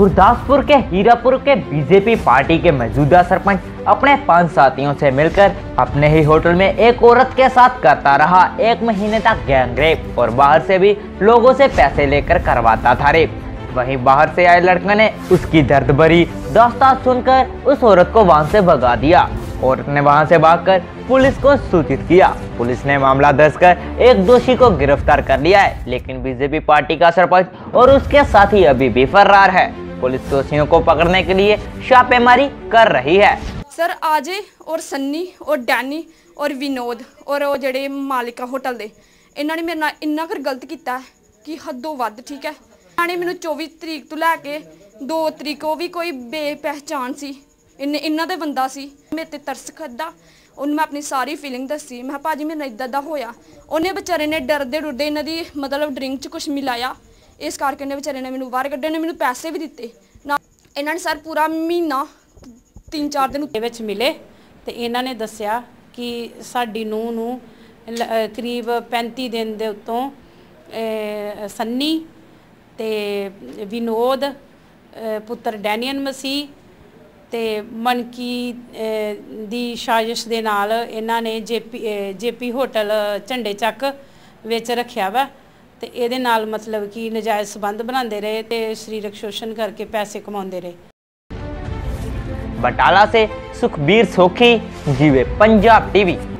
गुरदासपुर के हीरापुर के BJP party के मौजूदा सरपंच अपने 5 साथियों से मिलकर अपने ही होटल में एक औरत के साथ करता रहा। 1 महीने तक गैंगरेप और बाहर से भी लोगों से पैसे लेकर करवाता था रेप। वहीं बाहर से आए लड़के ने उसकी दर्द भरी दास्तान सुनकर उस औरत को वहां से भगा दिया। औरत ने वहां से भागकर पुलिस को सूचित किया। पुलिस ने मामला दर्ज कर एक दोषी को गिरफ्तार कर लिया है, लेकिन बीजेपी पार्टी का सरपंच और उसके साथी अभी भी फरार है। पुलिस दोषियों को पकड़ने के लिए छापेमारी कर रही है। सर आजे और सन्नी और डैनी और विनोद और वो जेडे मालिका होटल दे इन्होंने मेरे नाल इन्ना कर गलत किया कि हदों वध। ठीक है, इन्होंने मैनू 24 तरीक तो लैके 2 तरीक वो भी कोई बेपहचान सी इन्ना दे बंदा सी। मेरे ते तरस खदा, उन्हें मैं अपनी सारी फीलिंग दसी। मैं भाजी मेरे इदा दा होया। उन्हें बेचारे ने डरदे डुरदे इन्हों की मतलब ड्रिंक च कुछ मिलाया, इस करके इन्हें बेचारे ने मैनू बाहर कड्ढे। ने मैनू पैसे भी दिते ना। इन्होंने सर पूरा महीना 3-4 दिन विच मिले तो इन्हों ने दसिया कि साडी नूंह नूं करीब 35 दिन दे उत्तों सन्नी ते विनोद पुत्र डैनियल मसीह ते मनकी दी साजिश दे नाल इन्हां ने जेपी होटल झंडे चक विच रखिया वा ते इहदे नाल मतलब कि नजायज़ संबंध बनाते रहे ते शरीरक शोषण करके पैसे कमाते रहे। बटाला से सुखबीर सोखी, जीवे पंजाब टीवी।